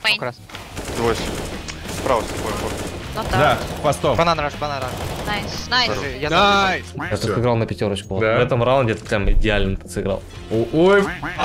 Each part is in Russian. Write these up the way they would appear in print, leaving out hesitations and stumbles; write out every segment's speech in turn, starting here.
main. Двое. Справа, двое. Да, постов. Банан раш, банан раш. Nice. Найс. Я тут сыграл на пятерочку. Да. В этом раунде ты прям идеально сыграл. Ой.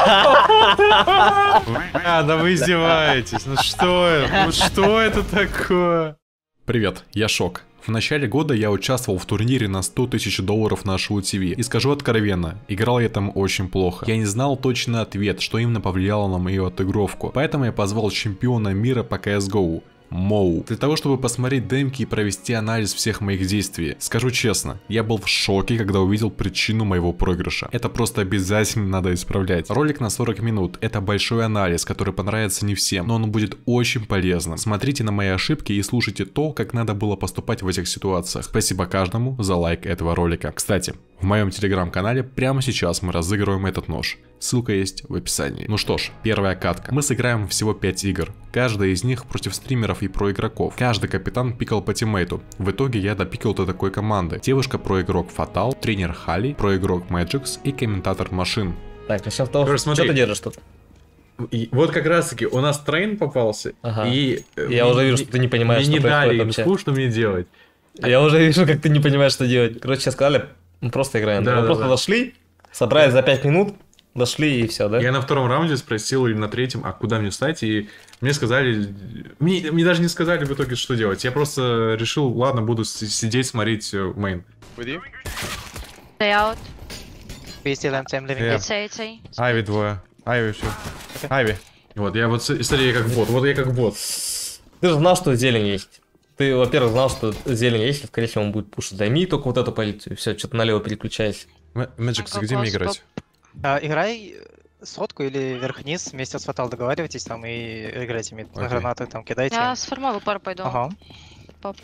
Да вы издеваетесь. Ну что это такое? Привет, я Шок. В начале года я участвовал в турнире на 100 тысяч долларов на Show TV. И скажу откровенно, играл я там очень плохо. Я не знал точный ответ, что именно повлияло на мою отыгровку. Поэтому я позвал чемпиона мира по CSGO. Моу. Для того, чтобы посмотреть демки и провести анализ всех моих действий. Скажу честно, я был в шоке, когда увидел причину моего проигрыша. Это просто обязательно надо исправлять. Ролик на 40 минут. Это большой анализ, который понравится не всем, но он будет очень полезным. Смотрите на мои ошибки и слушайте то, как надо было поступать в этих ситуациях. Спасибо каждому за лайк этого ролика. Кстати, в моем телеграм-канале прямо сейчас мы разыгрываем этот нож. Ссылка есть в описании. Ну что ж, первая катка. Мы сыграем всего 5 игр. Каждая из них против стримеров и проигроков. Каждый капитан пикал по тиммейту. В итоге я допикал до такой команды. Девушка проигрок Фатал, тренер Хали, проигрок Мэджикс и комментатор Машин. Так, начнем с того, Короче, что смотри. ты держишь тут. И вот как раз таки у нас трейн попался. Ага. И Я уже вижу, что ты не понимаешь, мне что не дали происходит вообще. инфу, что мне делать. Я уже вижу, как ты не понимаешь, что делать. Короче, сейчас сказали, мы просто играем. Да, Мы да, просто да. дошли, собрались за 5 минут, дошли и все, да? Я на втором раунде спросил, или на третьем, а куда мне встать, и мне сказали... Мне даже не сказали в итоге, что делать. Я просто решил, ладно, буду сидеть, смотреть мейн. With you? Stay out. We still have time living. Yeah. It's A. Айви двое. Айви все. Айви. Вот, я вот, смотри, я как бот. Вот я как бот. Ты же знал, что зелень есть. Ты, во-первых, знал, что зелень есть, и, скорее всего, он будет пушить. Займи только вот эту позицию, все, что-то налево переключайся. Мэджикс, где мне играть? Играй сотку или вверх-вниз, вместе с Фатал договаривайтесь там и играйте мид. На Окей. гранаты там кидайте. Я с формовой пар пойду. Ага. Pop.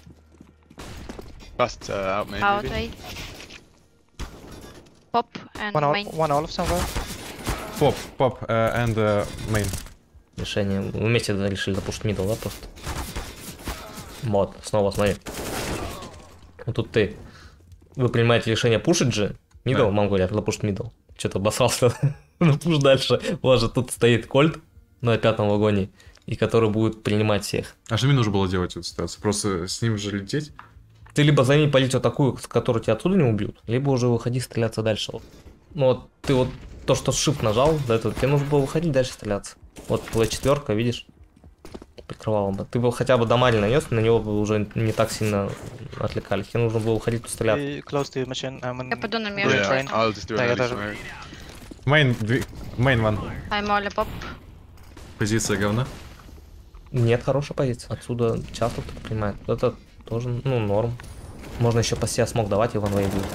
Last out main. Out maybe. A. Pop and main. One all of somewhere. Поп, and main. Решение. Мы вместе решили запушить мидл, да, просто? Вот, снова смотри. Вот тут вы принимаете решение пушить же. Мидл, Да. мам говорят, запушить мидл. Что-то обосрался. Ну пуш дальше. У вас же тут стоит Кольт на 5-м вагоне, и который будет принимать всех. А что мне нужно было делать в эту ситуацию? Просто с ним же лететь? Ты либо займи позицию такую, с которой тебя отсюда не убьют, либо уже выходи стреляться дальше. Вот. Ну вот ты вот то, что shift нажал, до этого, тебе нужно было выходить дальше стреляться. Вот твоя четверка, видишь, прикрывала бы. Ты бы хотя бы дамаги нанес, на него бы уже не так сильно отвлекались. Тебе нужно было выходить постреляться. We close the machine. Я пойду на Good мир. train. Yeah, I'll just do Да, я an даже. Alex Main one. I'm all pop. Позиция говна. Нет, хорошая позиция. Отсюда часто кто-то принимает. Это тоже, ну, норм. Можно еще по себе смог давать, и ван вей будет.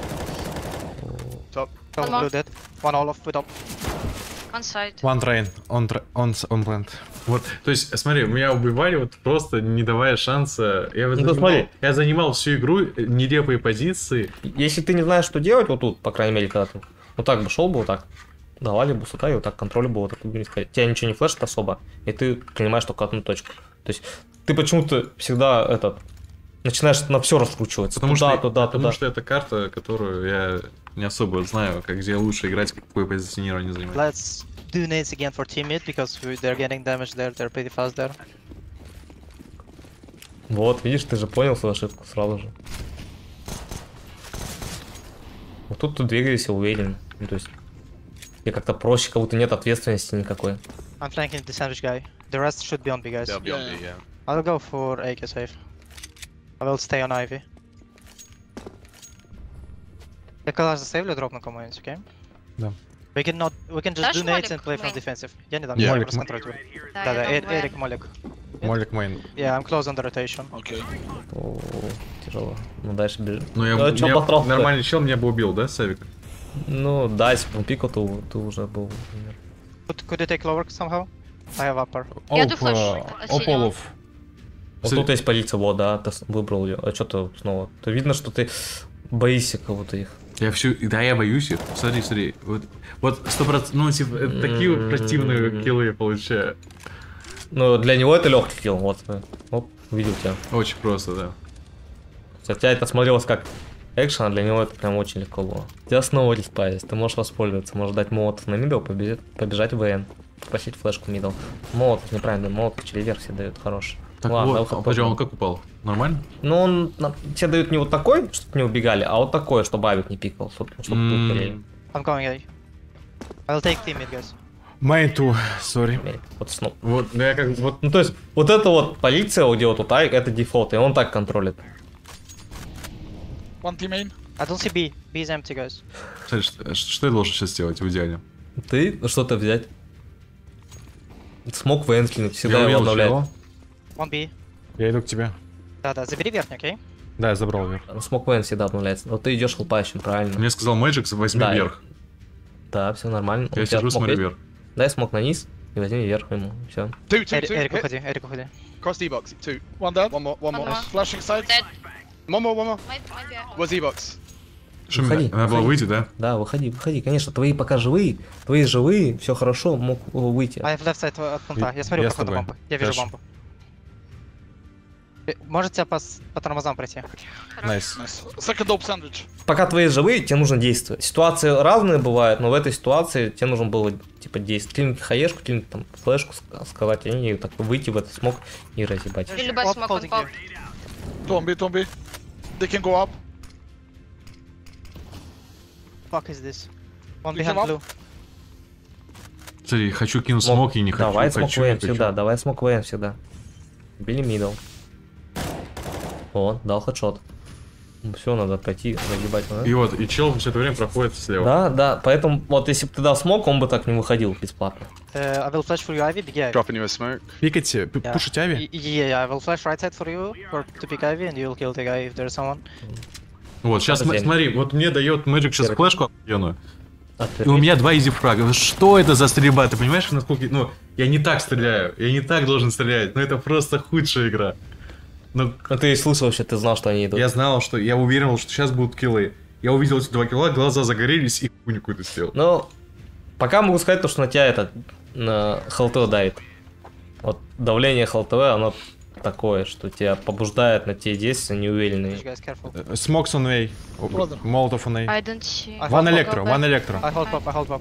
Top. Double more. blue dead. One all of with up. One side. One train, on plant. Вот, то есть, смотри, меня убивали вот просто не давая шанса. Я, вот Ну, смотри. я занимал всю игру нелепые позиции. Если ты не знаешь, что делать вот тут, по крайней мере, когда ты вот так бы шел бы, вот так. Давали бы сюда, и вот так контроль бы вот так. Тебя ничего не флешит особо, и ты принимаешь только одну точку. То есть ты почему-то всегда начинаешь на все раскручиваться. Потому Туда. что это карта, которую я не особо знаю, как где лучше играть, какое позиционирование занимать. Let's do nades again for team mid because they're getting damage there. They're pretty fast there. Вот, видишь, ты же понял свою ошибку сразу же. Вот тут ты двигаешься уверен. Ну, то есть, и как-то проще, как будто нет ответственности никакой. I'm flanking the sandwich guy. The rest should be on B, guys. They'll be on B, yeah. I'll go for AK safe. I will stay on Ivy. Я коллаж засейвлю, дропну кому-нибудь, окей? Да. We can just Дашь do nades and молик play from main? defensive. Я не дам, Yeah. я Молик, просто контролю. Да, Да-да, я дам Эрик, Молик. Молик мейн. Yeah, I'm close on the rotation. Okay. О, тяжело. Ну, дальше бежит. Ну, чё посрал-то? нормальный чел меня бы убил, да, Савик? Ну, да, если бы он пикал, то ты уже был. например. Could you take lower somehow? I have upper. Я иду флеш. Ополов. Вот тут есть позиция, вот, да, ты выбрал ее. А что ты снова? То видно, что ты боишься кого-то их. Я боюсь их. Смотри. Вот 100%, ну, типа, такие вот противные киллы я получаю. Ну, для него это легкий килл, вот. Оп, увидел тебя. Очень просто, да. Для тебя это смотрелось как экшен, а для него это прям очень легко было. У тебя снова респа есть, ты можешь воспользоваться, можешь дать молотов на мидл, побежать в ВН. попросить флешку мидл. Молотов, неправильно, молотов через верх все дают, хороший. Так Ладно, вот, выход подожди, попал. он как упал? Нормально? Ну, он тебе дают не вот такой, чтобы не убегали, а вот такой, чтобы авик не пикал, чтобы тут горели. I'm going A. I'll take team mid, guys. Main 2, sorry. Вот сноп. Вот, ну я как вот... Ну, то есть, вот это вот полиция, где вот тут авик, это дефолт, и он так контролит. One team main. I don't see B. B is empty, guys. Кстати, что я должен сейчас сделать в идеале? Ты что-то взять. Смог ВН скинуть, всегда Я его увидел обновляет. чего. One B. Я иду к тебе. Да, забери верхний, окей? Да, я забрал вверх. Смог ВН всегда обновляется. Вот ты идешь хлопающим, правильно. Мне сказал Мэджик, возьми Да, вверх. Да, все нормально. Я сижу, смотрю вверх. Дай смог на низ и возьми вверх ему. Все. Two, two, two. Эрик, Hit. уходи, Эрик, уходи. Cross D-box. Two. One dead. One more, one more. One more. Flashing sides. Dead. One more, one more. Might be. What's D-box? Что, Выходи, надо было выходи. выйти, да? Да, выходи, конечно, твои пока живые, все хорошо, мог выйти. I have left side от пункта. Я смотрю Я по с ходу тобой. бомбы. Я вижу Хорошо. бомбу. Может тебя по тормозам пройти? Найс. Nice. Second dope sandwich. Пока твои живые, тебе нужно действовать. Ситуации разные бывают, но в этой ситуации тебе нужно было типа действовать. Клинить хаешку, клинить там флешку сказать, и так выйти в этот смог и разъебать. Или без Op smoke holding on here. Tombi. They can go up. Fuck is this? One You behind give up? blue. Смотри, хочу кинуть смок и не хочу. Давай смог хочу, не ВМ всегда, давай смог ВМ всегда. Били мидл. О, дал хедшот. Все, надо пойти разъебать. И вот, и чел все это время проходит слева. Да, поэтому вот если бы ты дал смог, он бы так не выходил бесплатно. I will flash for you, Ivy. Big Ivy. Dropping you a smoke. Пикайте, Yeah. пушить ави. Yeah, I will flash right side for you to pick Ivy, and you will kill the guy if there's someone. Вот, сейчас Подожди. смотри, вот мне дает Мэджик сейчас Первый. флешку охуенную. И у меня 2 изи фрага. Что это за стрельба? Ты понимаешь, насколько... Ну, я не так стреляю, я не так должен стрелять, но это просто худшая игра. Но Ну ты слышал вообще, ты знал, что они идут. я знал, что... Я уверен, что сейчас будут киллы. Я увидел эти 2 килла, глаза загорелись и хуйню какую-то сделал. Ну, пока могу сказать то, что на тебя это на ХЛТВ давит. Вот давление ХЛТВ, оно такое, что тебя побуждает на те действия неуверенные. You guys careful. Смокс on way. Ладно. Молотов on way. I don't see. I Ван hold электро, pop. ван электро. I hold pop, I hold pop.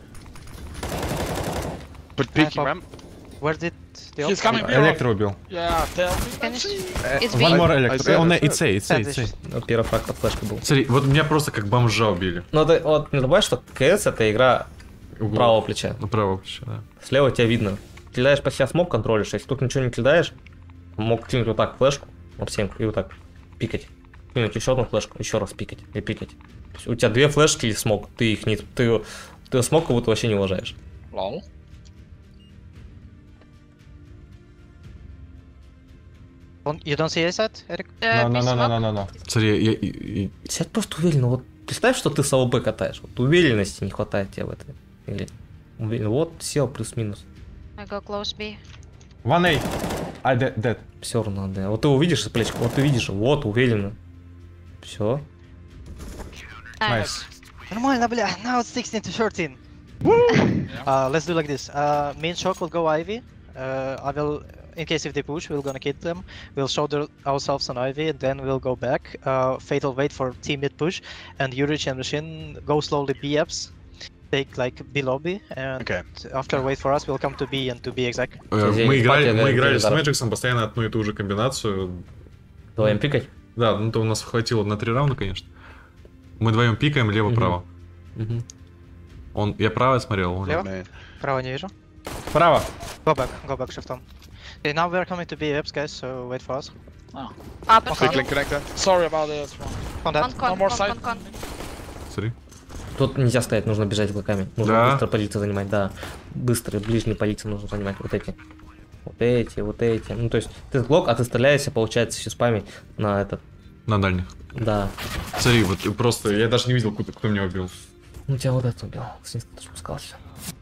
But peeking pop. ramp. Where did the He's coming. Электро убил. Yeah, tell me. Finished. It's One B. more I электро. said Он it. it's A, it's A, it's A. Sandwich. Ну, первый фраг под флешкой был. Смотри, вот меня просто как бомжа убили. Ну, ты вот не забывай, что КС это игра Угол. правого плеча. Ну, право вообще, да. Слева тебя видно. Кидаешь по себе смог, контролишь. Если тут ничего не кидаешь, мог кинуть вот так флешку, об семку, и вот так пикать. Кинуть еще одну флешку, еще раз пикать и пикать. То есть у тебя 2 флешки или смог, ты их не... Ты смог как будто вообще не уважаешь. Lol. You don't see A side, Eric? No. smoke. Смотри, Сядь просто уверенно. Вот представь, что ты с АВП катаешь. Вот уверенности не хватает тебе в этой. Или уверен. Вот сел плюс-минус. I go close B. One A. I dead. Все равно, да. Вот ты увидишь плечко, вот ты видишь, вот уверенно. Все. Nice. Нормально, бля. Now it's 16 to 13. Let's do like this. Main shock will go Ivy. I will, in case if they push, we're gonna kid them. We'll shoulder ourselves on Ivy, and then we'll go back. Fatal wait for team mid push, and Yurich and Machine go slowly B ups. Take like B lobby, and Okay. after wait for us, we'll come to B and to B exact. Мы играли с Удар. Мэджиксом постоянно одну и ту же комбинацию. Вдвоем пикать. Да, ну то у нас хватило на 3 раунда, конечно. Мы вдвоем пикаем лево-право. Я право смотрел. он- Лево? Man. Право не вижу. Право. Go back shift on. Okay, now we're coming to B ups, guys. So wait for us. Up. Quick link connector. Sorry about it. On that. Con, con, No more con, side. con. Смотри. Тут нельзя стоять, нужно бежать блоками. Нужно Да? быстро позицию занимать, да. Быстро, ближние позиции нужно занимать. Вот эти. Вот эти. Ну, то есть, ты глок, а ты стреляешься, получается, с спами на этот. На дальних. Да. Смотри, вот просто я даже не видел, кто меня убил. Ну, тебя вот это убил. С низко ты спускался.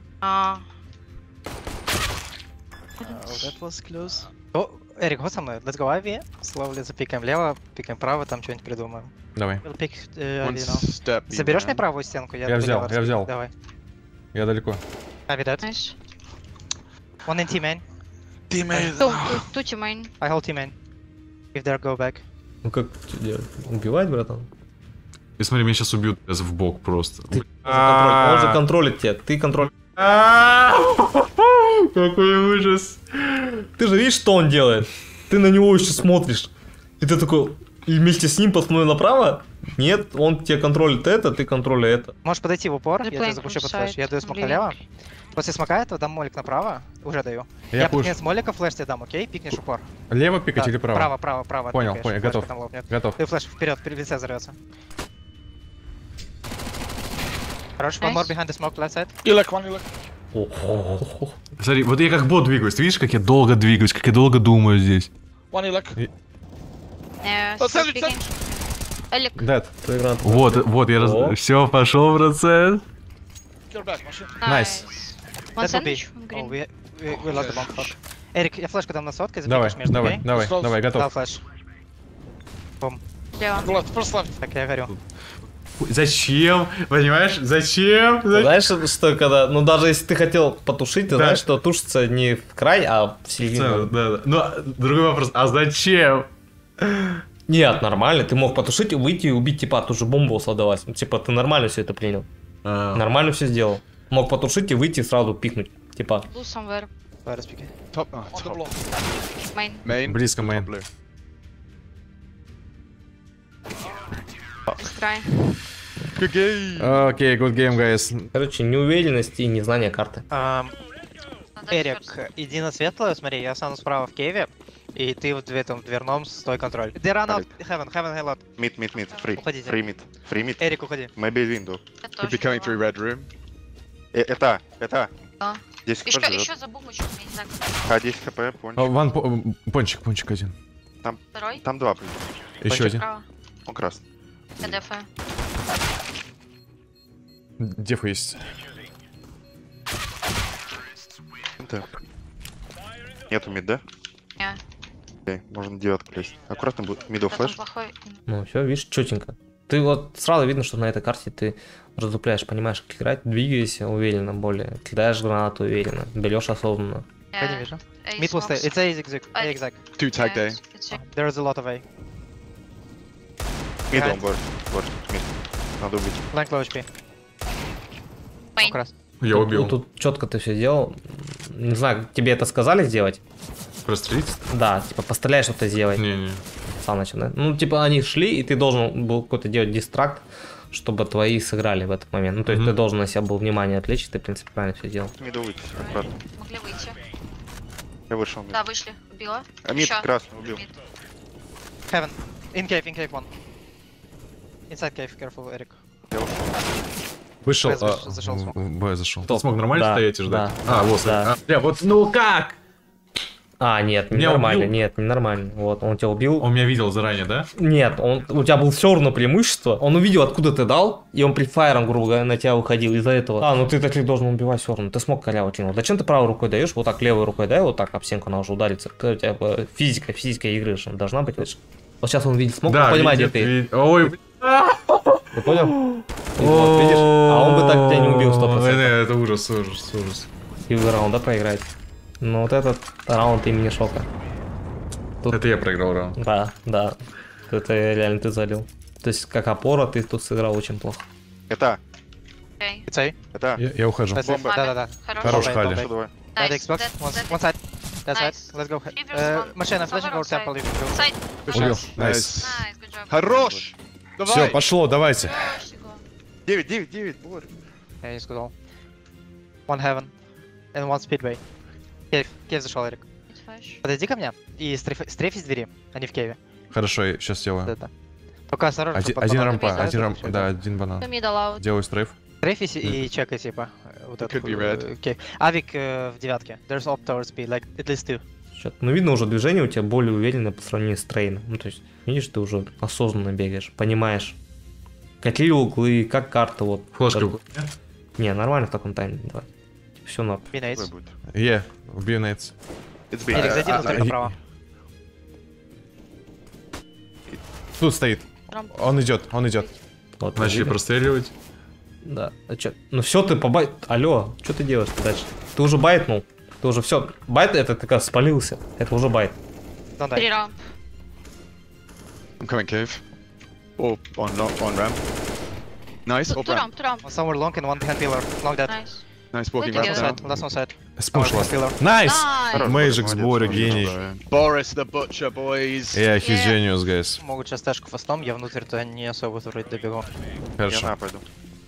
Oh, that was close. Oh, Эрик, вот со мной. Let's go Ivy. Slowly запикаем лево, пикаем право, там что-нибудь придумаем. Давай. We'll pick One Ivy now. step. B, Заберешь man. мне правую стенку? Я взял, лево я взял. Давай. Я далеко. Ivy dead. Nice. One in T-main. Teammate. Two to main. I hold T-main. If there, go back. Ну, как делать? Убивать, братан? И смотри, меня сейчас убьют в бок просто. Он же контролит тебя, ты контроль. Какой ужас. Ты же видишь, что он делает? Ты на него еще смотришь. И ты такой, и вместе с ним посмотрел направо? Нет, он тебе контролит это, ты контролишь это. Можешь подойти в упор, The я тебя plank запущу from под флеш. Я side, даю смок I'm налево. После смока этого дам молик направо. Уже даю. Я Я пуш. пикнешь с молика, флеш тебе дам, окей? Пикнешь упор. Лево пикать Да, или право? Право. Понял, отпикаешь, понял, флешка готов. там лопнет. Готов. Ты флеш вперед, перед лице взорвется. Хорош, one Nice. more behind the smoke, left side. Ilek, one Ilek. Ого. Смотри, вот я как бот двигаюсь. Ты видишь, как я долго двигаюсь, как я долго думаю здесь? One Ilek. Still sandwich, picking. Элик. Дед. Твой грант. Вот, я О. Все, пошел процесс. Kill back, machine. Nice. One That will be. sandwich, one Oh, green. we lost the bomb. Fuck. Эрик, я флешку дам на сотку, Давай, запикаешь между, давай, окей? давай, Close. давай, Дал готов. флеш. Лево. Go left, first left. Так, я горю. Зачем? Понимаешь? Зачем? Знаешь, что когда, ну даже если ты хотел потушить, ты Да. знаешь, что тушится не в край, а в середину. Да. Ну, другой вопрос. А зачем? Нет, нормально, ты мог потушить, выйти и убить, типа, тут же бомбу создалась. Ну, типа, ты нормально все это принял. Нормально все сделал. Мог потушить и выйти и сразу пикнуть. Типа, Blue somewhere. Давай распикай. Top. On the Top. block. Main. Main. Близко, мейн. Blue. Let's try. Good game. Окей, good game, guys. короче, неуверенность и незнание карты. Надо Эрик, first. иди на светлую, смотри, я стану справа в кейве, и ты вот в этом дверном стой контроль. They run out, heaven, hello. Mid, free. Уходите. Free mid. Эрик, уходи. Maybe window. Я Could тоже be coming through была. red room. Это. Да. 10 Еще, хп живет. еще забыл мучу, я не знаю. А, 10 хп, понял. Пончик один. Второй. Там 2 плюс. Еще один. Справа. Он красный. Я дефаю. Дефа есть. Это. Нету мид, да? Не. Окей, можно девятку лезть. Аккуратно будет мидл Кто там флеш. плохой? Ну, все, видишь, четенько. Ты вот сразу видно, что на этой карте ты раздупляешь, понимаешь, как играть, двигаешься уверенно более, кидаешь гранату уверенно, берешь осознанно. Я не вижу. Mid will stay, it's a zigzag, a zigzag. Two tagged A. There is a lot of A. Мид Behind. он борт. Мид. Надо убить. Blank low HP. Main. Как раз. Я убил. Тут четко ты все делал. Не знаю, тебе это сказали сделать? Прострелить? Да, типа постреляй, что-то сделать. Не. Сам начинай. Ну, типа они шли, и ты должен был какой-то делать дистракт, чтобы твои сыграли в этот момент. Ну, то есть ты должен на себя был внимание отвлечь, и ты, в принципе, правильно все делал. Мидл выйти. Аккуратно. Могли выйти. Я вышел мид. Да, вышли. Убила. А мид Еще. красный убил. Мид. Heaven. In cave one. Inside cave, careful, Эрик. Я ушел. Вышел. Зашел смог. Б зашел. Ты Стоп. смог нормально Да, стоять и ждать? да, А, вот. да. Бля, вот, ну как? А, нет, не Меня нормально, убил? нет, не нормально. Вот, он тебя убил. Он меня видел заранее, да? Нет, у тебя было все равно преимущество. Он увидел, откуда ты дал, и он префайром, грубо говоря, на тебя выходил из-за этого. А, ну ты таких должен убивать все равно. Ты смог коряво кинул. Зачем ты правой рукой даешь? Вот так левой рукой дай, вот так об стенку она уже ударится. У тебя физика игры же должна быть лучше. Вот сейчас он видит смог, он понимает, где ты. Ой, Ты понял? И вот, видишь? А он бы так тебя не убил 100%. Это ужас. И в раунда проиграть. Ну вот этот раунд имени Шока. Это я проиграл раунд. Да. Это реально ты залил. То есть как опора ты тут сыграл очень плохо. Это. Окей. It's A. Это. Я ухожу. That's it. Да. Хорош, Бомбай, Хали. бомбай. Что давай? Dead Nice. Xbox. One side. That's Nice. it. Let's go. Reverse one. Машина, flashing Cover or temple, you can go. Side. Убил. Nice. Найс. Nice, good job. Хорош! Все, Давай! пошло, давайте. Хорош, Егор. 9, Бор. Yeah, he's good all. One heaven. And one speedway. Кейв зашел, Эрик. Mid flash. Подойди ко мне и стрейф из двери, а не в кейве. Хорошо, я сейчас делаю. Да. Только осторожно, Один чтобы банан не рампа, поставил, один рампа, всё, да, один банан. To middle out. Делаю стрейф. Стрейфись и чекай, типа, вот Could это. be red. Окей. Авик в девятке. There's op towards B, like at least two. Чё-то, ну видно уже движение у тебя более уверенное по сравнению с трейном. Ну то есть, видишь, ты уже осознанно бегаешь, понимаешь, какие углы, как карта вот. Флешку. Не, нормально в таком тайме, давай. Все норм. B nades. Будет. Е, убью Нейтс. It's B. Эрик, зайди внутрь а, направо. Тут стоит. Рамп. Он идет. Вот, Начали видно? простреливать. Да. А чё? Ну все, ты побайт. Алло, что ты делаешь дальше? Ты уже байтнул. Ты уже все. Байт это ты как спалился. Это уже байт. Don't Три die. рамп. I'm coming cave. Or on ramp. Nice. Or Two ramp. рамп. One somewhere long and one behind pillar. Long dead. Nice. Nice walking Good up together. now. Last one side. Спуш вас. Pillar. Найс! Nice. Magic с Боря, Молодец, гений. Boris the Butcher, boys. Yeah, he's Yeah. genius, guys. Могут сейчас тэшку фастом, я внутрь-то не особо вроде добегу. Я Хорошо. на пойду.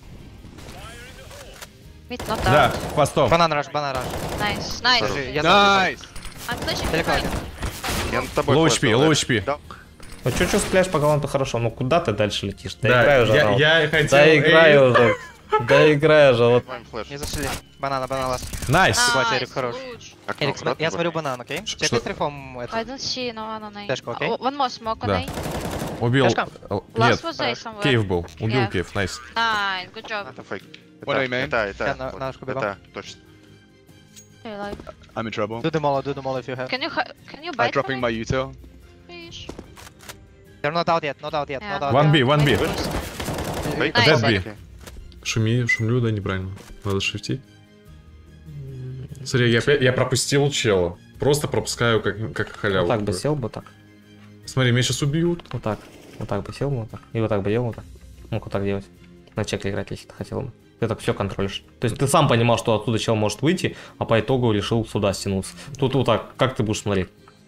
Mid not Да, out. постов. Банан раш, банан раш. Nice, nice. Держи, я Nice. I'm flashing Далеко behind. один. Я над тобой. Low флэш HP, дал, low да. HP. Да. Ну чё стреляешь по голланду хорошо, ну куда ты дальше летишь? Да, Да, играй уже, я- Раунд. я хотел- Да играй уже. Да играй уже, вот. Твоим флэш. Не зашли. Банана, банан ласт. Найс! Хватит, Nice, Эрик, хорош. луч. Окно Эрик, аккуратно я будет. смотрю банан, окей? Тебе Что? быстрифом I это. don't see no one on A. Тэшку, окей? Oh, one more smoke on Да. A. Убил. Тэшка? Нет, Last was A somewhere. кейв был. Убил Yeah. кейв, найс. Nice, good job. Это фейк. What do you mean? Это, Я на- вот, на ушко бегу. это, точно. Okay, like, I'm in trouble. Do the molo if you have. can you I'm bite for dropping me? my util. Please. They're not out yet, not out yet, Yeah. not out 1B, yet. 1B. Фейк. Nice. That B. Окей. Шумлю, да, неправильно. Надо шифтить. Смотри, я пропустил чела. Просто пропускаю как халяву. Вот так бы сел бы так. Смотри, меня сейчас убьют. Вот так. Вот так бы сел, вот так. И вот так бы делал, вот так. Мог вот так делать. На чекле играть, если ты хотел бы. Ты так все контролишь. То есть ты сам понимал, что оттуда чел может выйти, а по итогу решил сюда стянуться. Тут вот так, как ты будешь смотреть?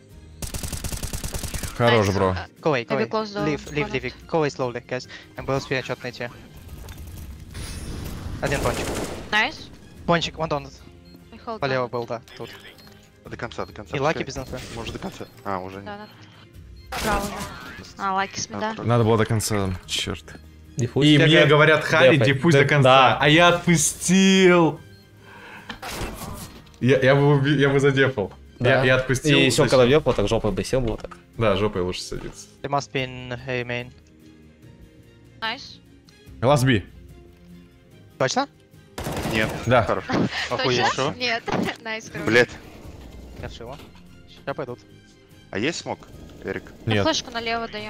Хорош, Nice. бро. Go away, go Maybe away. close the Leave, leave, corner. leave. Go away slowly, guys. And we'll screenshot найти. Один пончик. Nice. Пончик, one donut. I hold Полево down. был, да, тут. До конца, до конца. И лаки пускай. без инфы. Может до конца. А, уже Да, нет. да. Право. А, лайки с меда. Надо было до конца. Черт. Диффуз. И мне говорят, Харри, Дефай. диффуз до Да. конца. А я отпустил. Я бы задефал. Да. Я отпустил. И еще зачем? когда вёп, вот так жопой бы сел бы вот так. Да, жопой лучше садиться. They must be in A main. Nice. Last B. Точно? Нет. Да. Хорошо. Охуеть, Точно? шо? Нет. Nice, короче. Блять. Я всего. Сейчас пойдут. А есть смог, Эрик? Я Нет. флешку налево даю.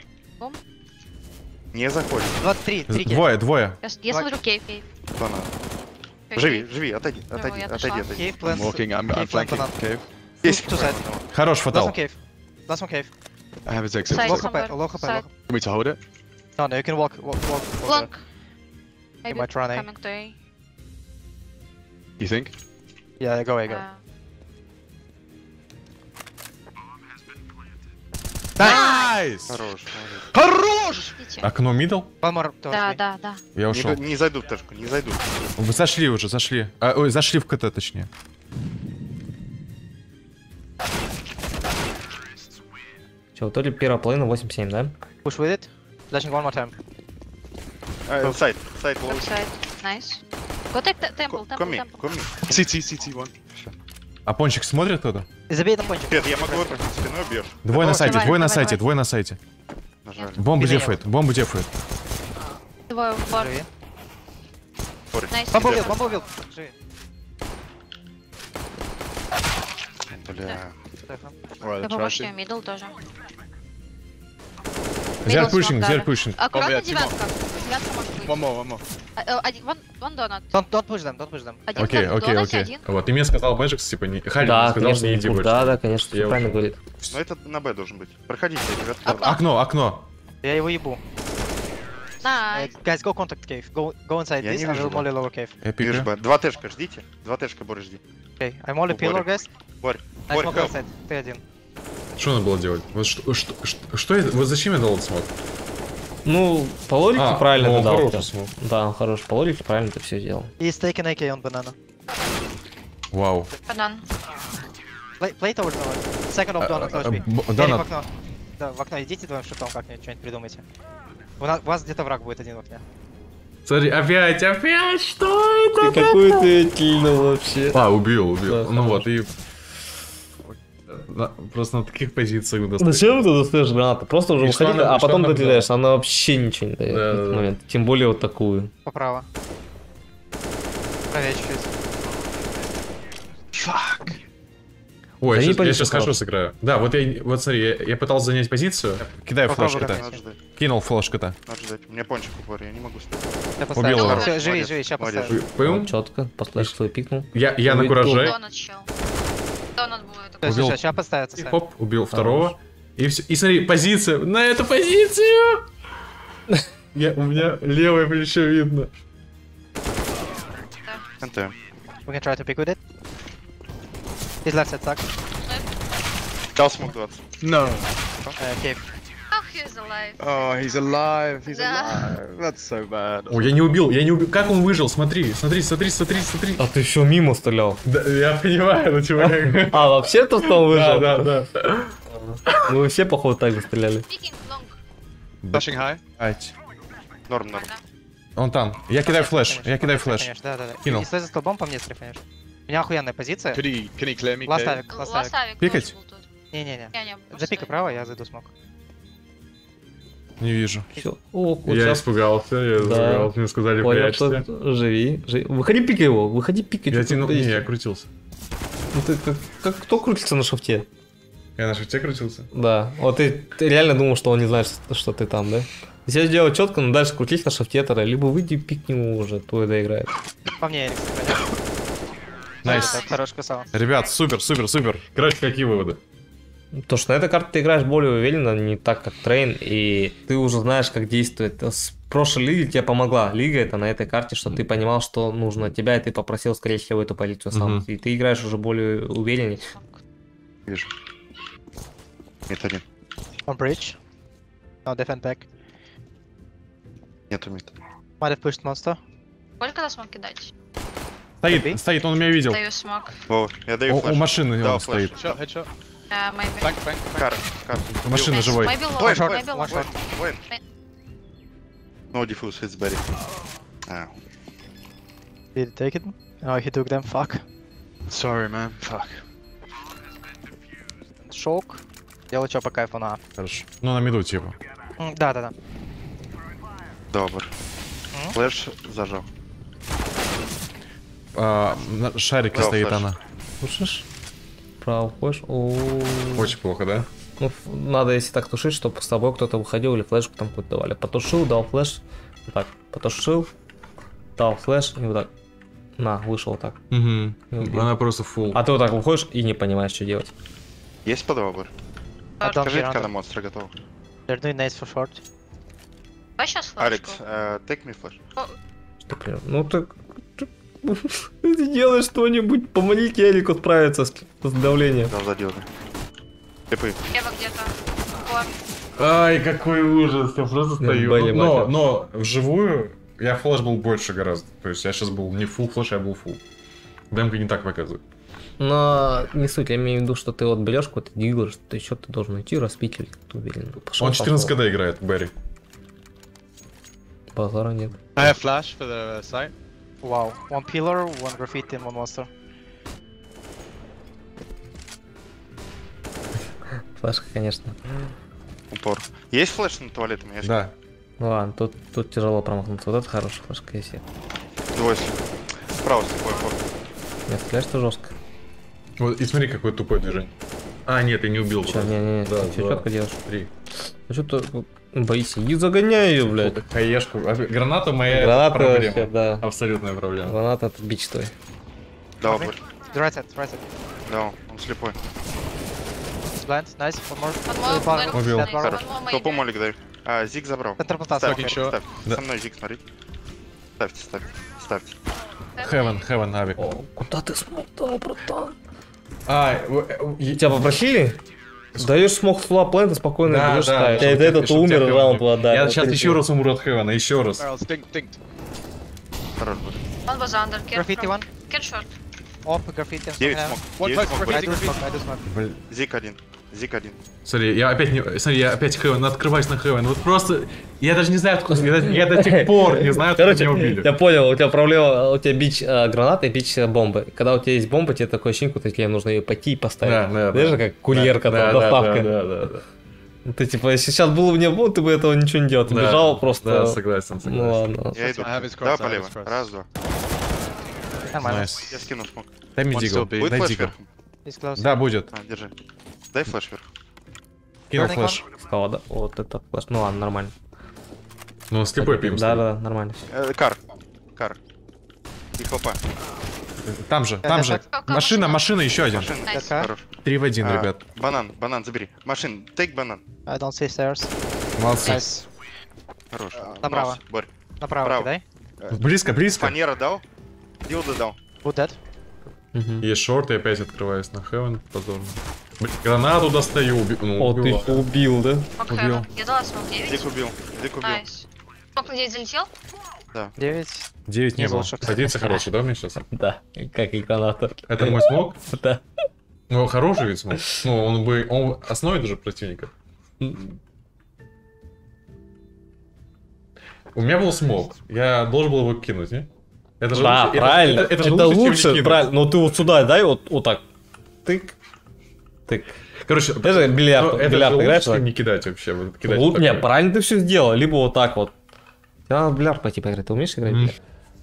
Не заходит. 23, 3 Двое. Я смотрю кейв. Кто надо? Окей. Живи, отойди, Ну, отойди, я отойди, дошла. отойди. Cave I'm plants. walking. I'm Cave plant flanking банан. cave. Есть Two side. Хорош, Last фатал. one cave. Last one cave. I have his exit. Side Low Want somewhere. HP, low HP, low Side. HP. me to hold it? No, no, you can walk. Long. He Maybe might run A. coming to A. You think? Yeah, go away, go. Найс! Хорош, молодец. Хорош! Идите. Окно мидл? One more towards Да, me. да. Я ушел. Не зайду в тэшку, не зайду. Вы зашли уже, зашли. Ой, зашли в КТ, точнее. Че, то ли первая половина 8-7, да? Push with it. Flashing one more time. Сайт, сайт лоу. Backside. Nice. Go take temple, Коми, temple. коми. CT one. А пончик смотрит кто-то? Забей на пончик. Нет, я могу выпрыгнуть спиной, бьешь. Двое на сайте, Давай, двое на давай, сайте, давай. двое на сайте. Нажали. Бомбу Или дефает, бомбу дефает. Двое в бар. Живи. Nice. Бомба убил, бомба убил. Живи. Бля. Alright, Я let's помощь rush it. мидл тоже. Зер Middle пушинг, smoke зер дали. пушинг. Аккуратно Бомба, девятка. Девятка может быть. One more. One donut. Don't push them, don't push them. Один Окей, в окей, донате, окей. один. Вот, ты мне сказал Мэджикс, типа, не... Харри Да, сказал, конечно, не иди больше. да, конечно, Я всё правильно говорит. Но это на Б должен быть. Проходите, девятка. Окно. Я его ебу. Nice. Guys, go contact cave. Go inside Я this не and вижу, we'll molly lower cave. Я Вижу пикаю. Б. Два тэшка ждите. Два тэшка, Боря, жди. Okay, I'm molly pillar, guys. Борь, I Борь, smoke help. outside. Ты один. Что надо было делать? Вот что это? Вот зачем я дал этот смог? Ну, по логике правильно ну, ты дал. хороший всё. смог. Да, он хороший. По логике правильно ты все сделал. He's taking AK on banana. Вау. Банан. Play towards donut. Second of donut, close me. Эрик в Донат. окно. Да, в окно идите двоем шутом как-нибудь, что-нибудь придумайте. У вас где-то враг будет один в окне. Смотри, опять, что это? Ты какой ты кинул вообще? Убил. Да, Ну вот, и... Просто на таких позициях Зачем ты достаешь гранату? Просто уже И что уходили, она- а что потом она доделаешь. Она вообще ничего не дает Да, в этот да, да. момент. Тем более вот такую. Поправо. Правее чуть-чуть. Ой, Да не я позицию сейчас хорошо хорошо. сыграю. Да, вот смотри, я пытался занять позицию. Кидаю флеш Попробуй кота. как-нибудь. Надо ждать, Кинул флеш кота. надо ждать. У меня пончик в упоре, я не могу стоять. Я поставил. Убил его. Все, живи, Молодец, живи, сейчас молодец. поставлю. Пым. Четко, после свой пикнул. Я на Ой, кураже. Донат чел. Донат будет. Все, Убил. сейчас поставится с вами. Хоп, убил второго. И все. И смотри, позиция. На эту позицию! У меня левое плечо видно. НТ. We can try to pick with it. His left side stuck. Дал смог 20. No. Cave. Oh, he's alive. Oh, he's alive. He's Да. alive. That's so bad. О, я не убил. Как он выжил? Смотри. А ты еще мимо стрелял. Да, я понимаю, но чувак. А, вообще-то что он выжил? Да. Мы все, походу, так же стреляли. Picking long. Flashing high. Норм. Он там. Я кидаю флеш. Конечно, да. Кинул. Если за столбом, по мне стрейфанешь. У меня охуенная позиция. Can he clear me? Last clear? авик, last авик. Ластавик Пикать? тоже был тут. Не-не-не. Я не Запикай право, я зайду смог. Не вижу. Все. О, вот Я сейчас. испугался, мне сказали Понял, что прячься. живи. Выходи, пикай его. Выходи, пикай. Я что тянул, ты не, есть? я крутился. Ну ты как кто крутится на шафте? Я на шифте крутился? Да. Вот ты реально думал, что он не знает, что ты там, да? Если делать четко, но дальше крутись на шафте, тогда либо выйди, пикни его уже, твой доиграет. По мне, Эрик, Найс. это хорош красава. Ребят, супер. Короче, какие выводы? То, что на этой карте ты играешь более уверенно, не так, как Трейн, и ты уже знаешь, как действует. С прошлой лиги тебе помогла лига это на этой карте, что ты понимал, что нужно от тебя, и ты попросил, скорее всего, эту позицию сам. Мгм. И ты играешь уже более увереннее. Вижу. Мид один. On bridge. No, defend back. Нету мид. Might have pushed monster. Сколько на смог кидать? Стоит, он меня видел. Даю смог. Во, я даю У флеш. машины Да, он флеш. стоит. Headshot. Maybe. Bank. Кар. Машина Nice. живой. Maybe long. One short, Maybe long. Воин. No diffuse, it's Barry. А, Did he take it? Oh, he took them. Fuck. Sorry, man. Fuck. Шок. Делай что по кайфу на. Хорошо. Ну, на миду, типа. Да. добр. Флеш зажал. На шарике Да, стоит флеш. она. Слушаешь? Право ходишь? Очень плохо, да? Ну, надо, если так тушить, чтобы с тобой кто-то выходил или флешку там какую-то давали. Потушил, дал флеш. Вот так. Потушил, дал флеш и вот так. На, вышел вот так. Угу. Она просто фул. А ты вот так выходишь и не понимаешь, что делать. Есть подвал, I don't Скажите, hear когда under. монстры готовы. They're doing nades for short. Давай сейчас флешку. Алекс, take me flash. Что, блин, ну ты делай что-нибудь, помогите Эрику справиться с давлением. Дал заделали. Слепые. Ева где-то. Упор. Ай, какой ужас, я просто стою. Были Но маты. вживую я флеш был больше гораздо. То есть я сейчас был не фул флеш, я был фул. Демка не так показывает. Но не суть, я имею в виду, что ты вот берешь какой-то дигл, что еще ты должен идти, распикивать, как ты уверен. Пошел, Он 14 КД играет, Берри. Базара нет. I have flash for the site. Wow. One pillar, one graffiti, and one monster. Флешка, конечно. Упор. Есть флеш над туалетом? Есть? Да. Ну ладно, тут тяжело промахнуться. Вот это хорошая флешка, если. Двое слепых. Справа слепой упор. Не стреляешь-то жестко. Вот, и смотри, какое тупое движение. А, нет, я не убил. Че, не, Да, ты все да. четко делаешь. 3. Ну что ты боишься? И загоняй ее, блядь. Хаешку. Граната моя Граната проблема. вообще, да. Абсолютная проблема. Граната это бич твой. Дал Okay. боль. The right side. Да, он слепой. It's blind. Nice. One more. One more, Bar- one Убил. more, nice. Хорош. One more Топу maybe. молик дай. А, Зиг забрал. Center plant. Ставьте, Fucking shot. ставьте. Да. Со мной Зиг, смотри. Ставьте. Heaven, авик. О, куда ты смог дал, братан? Тебя Тебя попросили? Даешь смог фла плента, спокойно Да, идешь да, ставить. чтоб А тебя- этот чтоб тебя умер, Heaven раунд не- отдали. Я сейчас еще раз умру от Heaven, еще раз. Barrels, dinked. Хорош был. One was under. Care Graffiti from- one. Care short. Off graffiti. and 9 some смог. One 9 close, смог. graffiti, I do брать. smoke. I do smoke. Блин. Зиг один. Смотри, я опять Heaven, открываюсь на Heaven. Вот просто, я даже не знаю, откуда, я до сих пор не знаю, откуда Короче, меня убили. я понял, у тебя проблема, у тебя бич гранаты и бич бомбы. Когда у тебя есть бомба, тебе такое ощущение, будто тебе нужно ее пойти и поставить. Да. Знаешь, как курьерка, там, доставка. Да. Ты типа, если сейчас был у меня бомб, ты бы этого ничего не делал. Ты бежал просто. Да, согласен. Ну ладно. Я иду. I have his cross, Да, I have полево. his cross. Раз, два. Нормально. Найс. Я скину смог. Дай мне Он дигл, still big. Будет дай флеш дигл. вверху? He's close. Да, будет. А, держи. Дай флеш вверх. Кинул Burning флеш. Скала, да? Вот это флеш. Ну ладно, нормально. Ну, он слепой пим. Да, нормально. Кар. И хлопа. Там же. Как Машина, еще один. Машина. Nice. Хорош. 3 в 1, А, ребят. Банан забери. Машин, take банан. I don't see stairs. Молодцы. Nice. Хорош. Направо. Нос, Борь. Направо Право. кидай. Близко. Фанера дал. Дилда дал. Wood dead. И шорт, и опять открываюсь на Heaven. Позорно. Блин, гранату достаю. Ну, О, ты убила. их убил, да? Смок Убил. Heaven. Я дала смок 9. Дик убил. Дик убил. Найс. Смок на 9 залетел? 9. 9 не Не было. лучше. Садится хороший, да, мне сейчас? Да, как и граната. Это мой смог? Да. Ну, хороший ведь смог. Ну, он остановит уже противника. У меня был смог. Я должен был его кинуть, не? Это же Да, лучше- правильно. это Это же лучше, чем не лучше, кинуть. правильно. Но ты вот сюда дай, вот так. Тык. Тык. Короче, Это же бильярд, ну, это бильярд же играешь, лучше, чем так? не кидать вообще. Вот кидать Ну, вот не, такое. правильно ты все сделал. Либо вот так вот. Тебе надо в бильярд пойти поиграть. Ты умеешь играть в бильярд?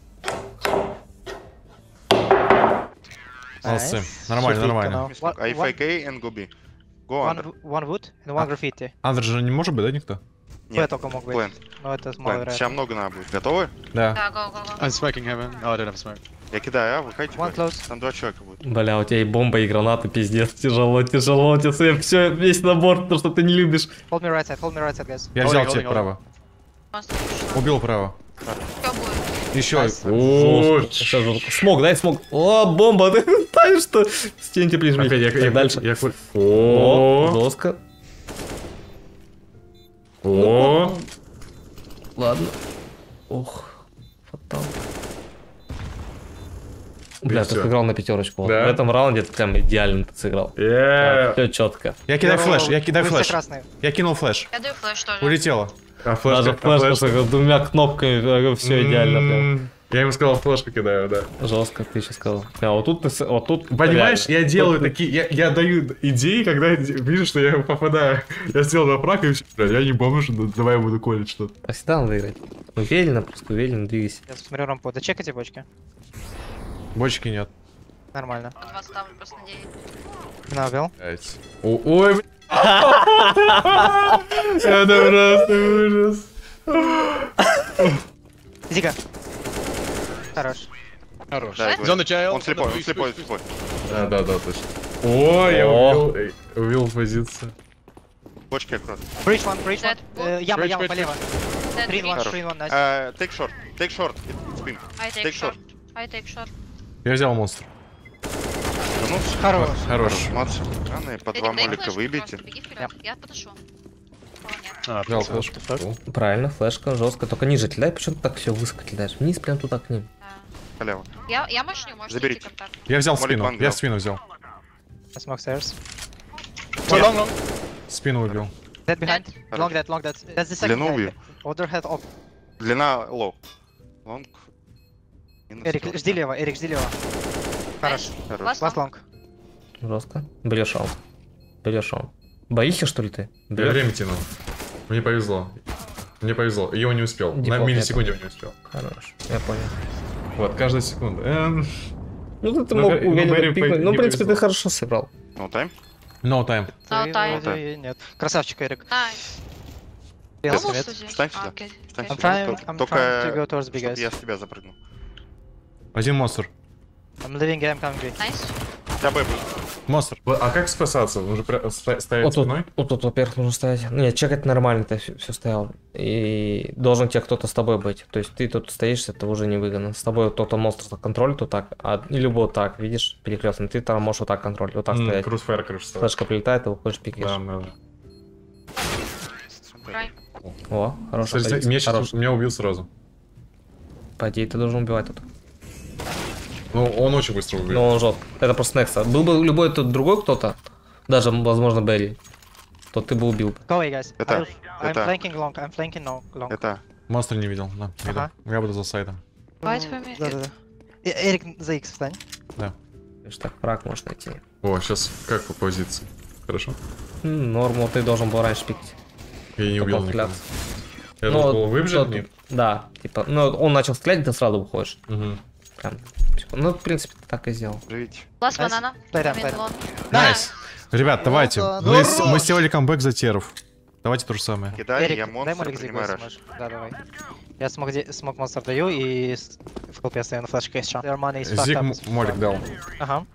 Молодцы. Nice. Нормально, Should be нормально. now. Smoke. I fake A and go B. Go under. One wood and one graffiti. Андер же не может быть, да, никто? Б Нет, только мог быть. плент. Но это мало Плент. Сейчас вероятно. много надо будет. Готовы? Да. Да, go. I'm smoking heaven. Oh, I don't have smoke. Я кидаю, а? Выходите. One close. Там 2 человека будет. Бля, у тебя и бомба, и гранаты, пиздец. Тяжело. Тебе все, весь набор, то, что ты не любишь. Hold me right side, guys. Я Holding, взял holding, тебе holding. право. Монстр пришла. Убил право. Всё будет. Еще. Nice. О, Сейчас жестко. Смог, дай смог. О, бомба, ты знаешь, что? Стеньте прижми. Опять Так, дальше. О, О, жестко. о. Ладно. Ох, фатал. Бля, ты всё. сыграл на пятерочку. Да. В этом раунде ты прям идеально ты сыграл. Е. Все четко. Я кидаю флеш, я кидаю Вы все флеш. красные. Я кинул флеш. Я даю флеш тоже. Улетело. А Даже флешка с двумя кнопками, все идеально прям. Я ему сказал, флешку кидаю, да. Жестко, ты сейчас сказал. А вот тут ты, вот тут. Понимаешь, реально. я делаю Тут- такие, я даю идеи, когда вижу, что я попадаю. Я сделал напраг и все. Я не бомж, давай я буду колить что-то. А всегда надо играть. Уверенно, просто уверенно двигайся. Я смотрю рампу. Да чекайте бочки. Бочки нет. Нормально. По 20 ставлю просто на 9. На, убил. Ой, бля. Это просто ужас. Зига. Хорош. Хорош. Да, я He's on говорю. the jail. Он слепой, он Boost, слепой, boost, boost. слепой. Да, точно. О, я О. убил позицию. Бочки аккуратно. Bridge one. Dead. Яма, Bridge, яма bridge, полево. Dead, 3 bridge. in 1, nice. Take short. Take short. Spin. I take Take short. short. I take short. Я взял монстр. Вернулся? Хорош. Хорош. Молодцы. Рано, по 2 Эрик, дай молика флешку выбейте. просто, беги вперед. Я подошу. О, нет. Ah, Взял that's флешку. Правильно, флешка жестко. Только ниже кидай, почему ты так все высоко кидаешь? Вниз прям туда к ним. Да. Халява. Я мощню, можете Заберите. идти контакт. Я взял Молик спину. вангал. Я спину взял. I smoke stairs. So long. Спину убил. Dead behind. Хорош. Long dead. That's the second Длину guy. убью. Other head off. Длина лоу. Лонг. Минус Эрик, сто. жди лево, Хорош. Хорош. Last long. Жестко. Берешь раунд. Берешь раунд. Боишься, что ли ты? Я Берешь? время тянул. Мне повезло. Мне повезло. Его не успел. На Дипов миллисекунде не успел. Хорош, я понял. Вот, каждая секунда. Ну ты Ну, мог ну, уверенно Берри пикнуть. Ну, в не принципе, ты повезло. хорошо сыграл. No time. No time. No Ты time. вроде нет. Красавчик, Эрик. Найс. Реал Кому совет. судишь? Встань А, сюда. окей, Встань окей. I'm trying, Только- I'm только, trying to go towards big чтоб guys. я с тебя запрыгнул. Один монстр. I'm leaving A, I'm coming B. Найс. Я Б был. Монстр. А как спасаться? Нужно стоять Вот тут, спиной? вот тут, во-первых, нужно стоять. Нет, чекать нормально, ты все стоял. И должен тебе кто-то с тобой быть. То есть ты тут стоишь, это уже невыгодно. С тобой кто-то монстр контролит вот так, или вот так, видишь, перекрестно. Ты там можешь вот так контролить, вот так стоять. Крузфайр, короче, стоит. Флешка прилетает, ты выходишь, пикаешь. Да, да. Край. О, хорошая Кстати, позиция. меня сейчас Хорош. меня убил сразу. По идее, ты должен убивать тут. Ну, он очень быстро убил. Но он жестко. Это просто Некса. Был бы любой тут другой кто-то, даже, возможно, Берри, то ты бы убил. Go away, guys. Это- I'm это- flanking long, I'm flanking long. Это Монстр не видел, да. видел. Ага. Я буду за сайтом. Fight for me. Да. Эрик, за X встань. Видишь, так, фраг можешь найти. О, сейчас как по позиции? Хорошо? Норму ты должен был раньше пикать. Я не Только убил никого. отхиляться. Я Ну, должен был выбежать? вот- Нет? Да, типа, ну он начал стрелять, ты сразу выходишь. Мгм. Прям, типа, ну, в принципе, ты так и сделал. живите. Last Nice. banana. Play them, I mean, play them. long. Найс. Ребят, давайте. да, Мы сделали камбэк за теров. Давайте то же самое. Кидай, Эрик, я дай монстр, молик принимаю зигу, раш. если можешь. Да, давай. Я смог монстр даю и в колпе стою на флешке еще. Their money is fucked Зиг up. молик дал. Ага.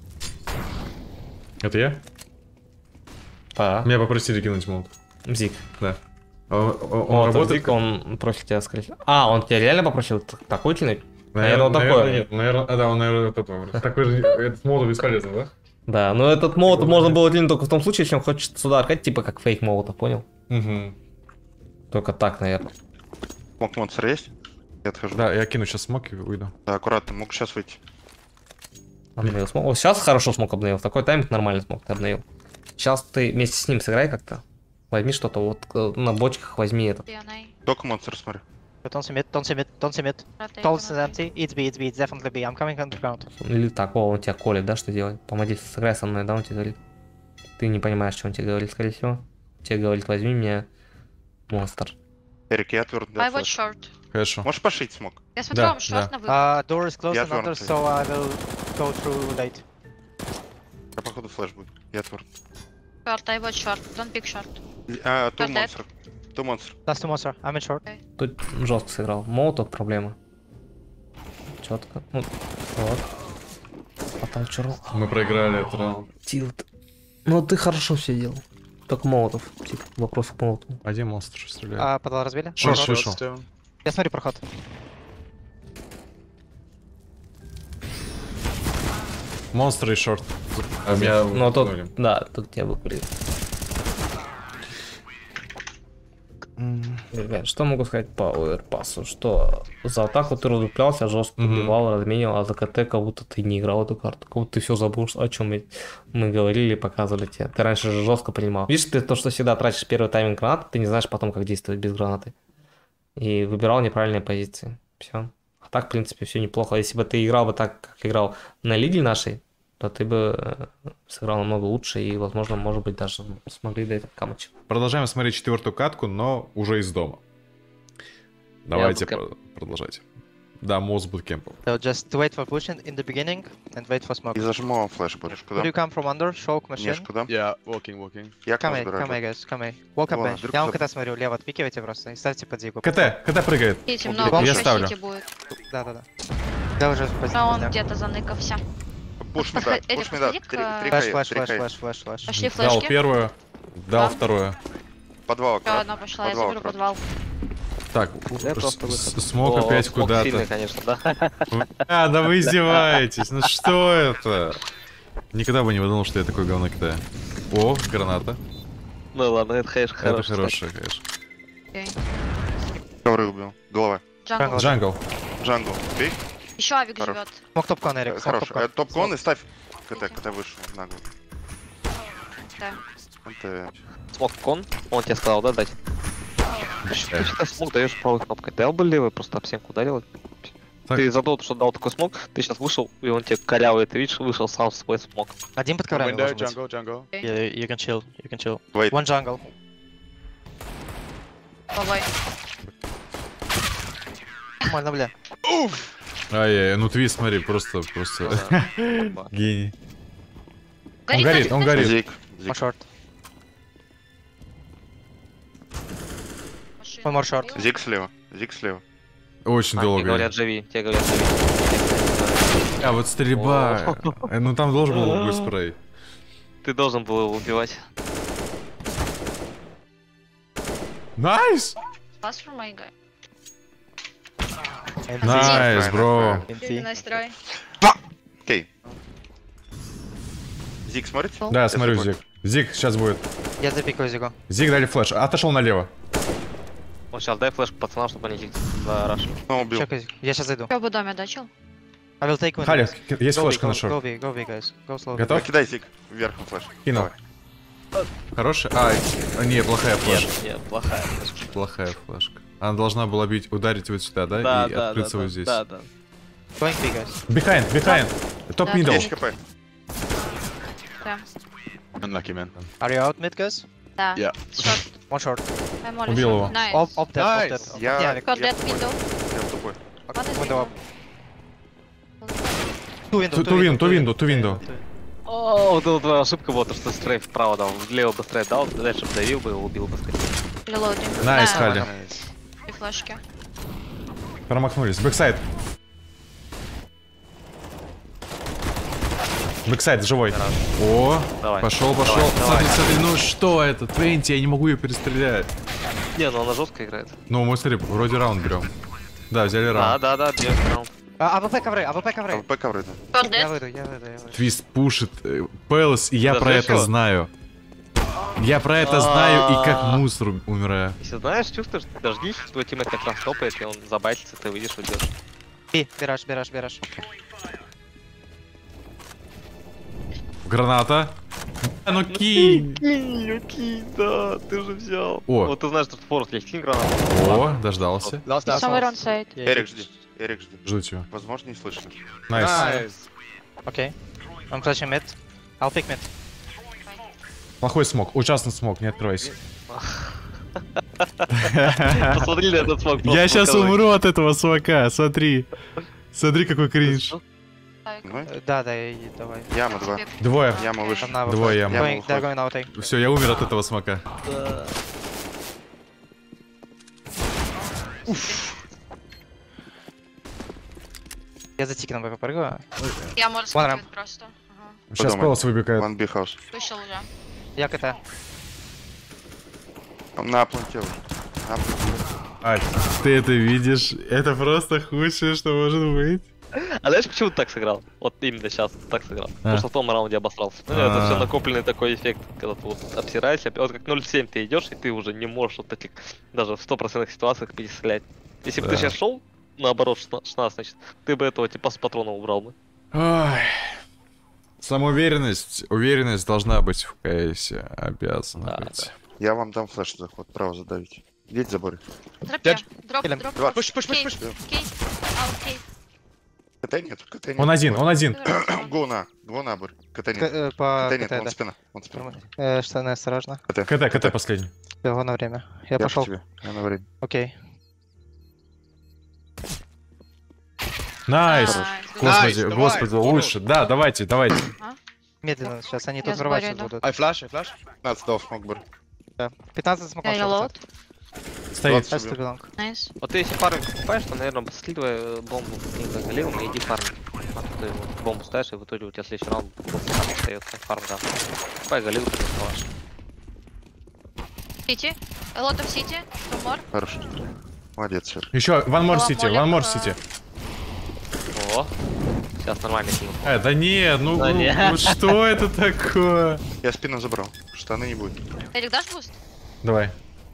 Это я? Да. Меня попросили кинуть молот. Зиг. Да. Он Вот, работает? Зиг, он просит тебя скрыть. А, он тебя реально попросил такой кинуть? Наверное, такое. Нет, наверное, да, он, наверное, такой же, этот молотов бесполезно, да? Да, но этот молотов можно было клинить только в том случае, если он хочет сюда аркать, типа как фейк молотов, понял? Угу. Только так, наверное. Смок монстр есть? Я отхожу. Да, я кину сейчас смок и уйду. Да, аккуратно, мог сейчас выйти. Обновил смог. Вот сейчас хорошо смог обновил. В такой тайминг нормально смог ты обновил. Сейчас ты вместе с ним сыграй как-то. Возьми что-то, вот на бочках возьми этот. Только монстр, смотри. Don't see mid, don't see mid, don't see mid. Tall is empty. It's B, it's definitely B. I'm coming underground. Или такого он тебя колет, да, что делать? Помоги, сыграй со мной, да, он тебе говорит. Ты не понимаешь, что он тебе говорит, скорее всего. Тебе говорит, возьми меня, монстр. Эрик, я отвернут для I watch флэша. short. Хорошо. Можешь пошить смог? Я смотрю Да, вам шорт на выход. Door is closed Я and under, отвернутый. so I will go through late. Я походу флэш будет. Я отвернут. Short, I watch short. Don't pick short. Ту Short dead. монстр. Ту монстр. Last two monster. I'm in short. Тут жестко сыграл. Молотов проблема. Четко. Ну, вот. Поталчеру. Мы проиграли этот раунд. Тилт. Ну ты хорошо все делал. Только молотов. Типа, вопрос к молоту. Один монстр стреляет. Подвал разбили? Шорт вышел. Я смотрю проход. Монстр и шорт. А меня Ну тут, выпнули. да, тут тебя выпали. Ребят, что могу сказать по оверпасу? Что за атаку ты разуплялся, жестко убивал, разменил, а за КТ как будто ты не играл эту карту. Как будто ты все забыл, о чем мы говорили, показывали тебе. Ты раньше же жестко принимал. Видишь, ты то, что всегда тратишь первый тайминг гранаты, ты не знаешь потом, как действовать без гранаты. И выбирал неправильные позиции. Все. А так, в принципе, все неплохо. Если бы ты играл бы так, как играл на лиге нашей, то ты бы сыграл намного лучше и, возможно, может быть, даже смогли дать камыч. Продолжаем смотреть четвертую катку, но уже из дома. Давайте продолжать. Да, Моус буткемпом. So just wait for push in the beginning and wait for smoke. И зажму вам флэш будешь. Could you Куда? come from under? Shock machine. Нешку, да? Yeah, walking. Я Come кому here, забираю. guys, come here. Walk up Ладно, bench. вдруг Я вам кто-то- КТ смотрю, лево отпикивайте просто и ставьте под зигу. КТ прыгает. Сити Я много, еще ставлю. сити будет. Да. Да, уже в А он позиции. где-то заныкался. Пуш Подход- медат, Эрик, пуш медат. подходи к- Флэш. Пошли Дал флешки. первую, дал Да. вторую. Подвал Еще одна пошла, я Подвал заберу аккуратно. подвал. Так, просто выход. смог опять Смог куда-то. сильный, конечно, да. А, да вы издеваетесь, ну что это? Никогда бы не подумал, что я такой говно кидаю. О, граната. Ну ладно, это, конечно, Это хорошо. хорошая, конечно. Окей. Ковры убил. Голова. Джангл. Джангл. Джангл. Бей. Еще авик Хорош. живет. Смог топ-кон, Эрик. смог Хорош. топ-кон. Топ-кон и ставь. КТ вышел нагло. Да. Это... Смог кон, он тебе сказал, да, дать? Ты всегда смог даешь правой кнопкой. Дал бы левый, просто об стенку ударил. Так. Ты задал, что дал такой смог, ты сейчас вышел, и он тебе корявый, ты видишь, вышел сам в свой смог. Один под коврами Window, может быть. jungle. You can chill. Wait. One jungle. Бабай. Нормально, бля. Ай-яй, ну твист, смотри, просто гений. Горит, Он горит. Зик. One short. One more short. Зик слева. Очень Тебе долго. говорят, живи, тебе говорят, живи. А вот стрельба. Ну там должен был быть спрей. Ты должен был его убивать. Найс! Pass for my guy. Найс, бро. Nice try. Окей. Зик смотрите? Да, Я смотрю, забыл. Зиг. Зиг сейчас будет. Я запикаю зигу. Зиг дали флеш. Отошел налево. Вот сейчас дай флешку пацанам, чтобы они за раш. Ну, убил. Чекай зиг. Я сейчас зайду. Я бы доме дачил. I will take window. Халик, есть Go флешка B, на go шорт. B, guys. Go slow. Готов? Кидай Зик. Вверх на флеш. Кинул. Давай. Хороший? Не, плохая флешка. Нет, плохая. Плохая флешка. Она должна была ударить вот сюда, да? И открыться вот здесь. Да. Going B, guys. Behind. Топ Да. мидл. 10 хп. Да. Unlucky, man. Are you out mid, guys? Да. Yeah. Short. One short. I'm only Убил short. его. Nice. Op dead, Nice. op dead. Я- Yeah, Got Я that window. Я в тупой. One is window up. window. Two window. О, вот это твоя ошибка была, то, что стрейф вправо дал, влево бы стрейф дал, дальше бы давил бы, убил бы скорее. Reloading. Найс, Да, Халли. и флешки. Промахнулись. Бэксайд. Бэксайд живой. О, Давай. пошел. Давай. Смотри, ну что это? 20, я не могу ее перестрелять. Не, ну она жестко играет. Ну, мы, смотри, вроде раунд берем. Да, взяли раунд. Да, бьем раунд. АВП ковры, АВП ковры. АВП ковры, да. Кто Я дед? выйду, я выйду, я выйду. Твист пушит Пэлас, и я Да, про это слышала? знаю. Я про это знаю и как мусор умираю. Если знаешь, чувствуешь, дождись, твой тиммейт как раз топает, и он забайтится, ты выйдешь, уйдешь. И, бираж. Граната. Ну кинь. Окей, да, ты же взял. О. Вот ты знаешь, что форс есть, кинь гранату. О, дождался. Last Somewhere on house. side. Эрик, жди. Эрик, жди. Жду тебя. Возможно, не слышно. Найс. Nice. Okay. I'm flashing mid. I'll pick mid. Плохой смог, ужасный смог, не откройся. Посмотри на этот смог. Я сейчас умру от этого смока, смотри. Смотри, какой кринж. Ну, Да, и давай. яма 2. Двое. Яма выше. Там на АВП. Двое яма. Яма They're уходит. going out, A. Все, я умер от этого смока. Я за тикином попрыгаю. Я могу One ramp. скидывать просто. Ага. Сейчас Подумай. Пэлас выбегает. One B house. Вышел уже. Я КТ. На планте уже. На планте. Ать, ты это видишь? Это просто худшее, что может быть. А знаешь, почему ты так сыграл? Вот именно сейчас так сыграл. Потому что в том раунде обосрался. Ну, это все накопленный такой эффект, когда ты вот обсираешься. Вот как 0.7 ты идешь, и ты уже не можешь вот таких даже в 100% ситуациях перестрелять. Если бы ты Да. сейчас шел, наоборот, 16, значит, ты бы этого типа с патрона убрал бы. Ой. Самоуверенность, уверенность должна быть в КС, обязана Да, быть. Я вам дам флеш заход, право задавить. Видите заборы? Дропе. Дроп, Килим. дроп. Два. Push. Кейв. Кейв. КТ нет, КТ нет. Он один. Го на бор. КТ нет. По КТ нет, КТ, вон да. спина. Вон спина. Штаны осторожно. КТ последний. Всего на время. Я Я пошел. по тебе. Я на время. Окей. Найс. Господи, давай. господи, лучше. Да, давайте. Медленно, сейчас они Я тут с взрывать Борей, сейчас да. будут. I flash. 15 дал смог бор. Да. 15 смоков. Я релоуд. Стоит. Сейчас to belong. Найс. Вот ты если фарминг покупаешь, то, наверное, слитывай бомбу за галевым и иди фарминг. А то ты вот бомбу ставишь, и в итоге у тебя следующий раунд просто там остается фарм, да. Покупай галеву, ты не Сити. A lot of city. Two more. Хорош. Молодец, Шер. Еще One More Была City, молик, One More а. City. О, сейчас нормально кинул. Да нет, ну Да не. ну что это такое? Я спину забрал. Штаны не будет. Эрик, дашь буст? Давай.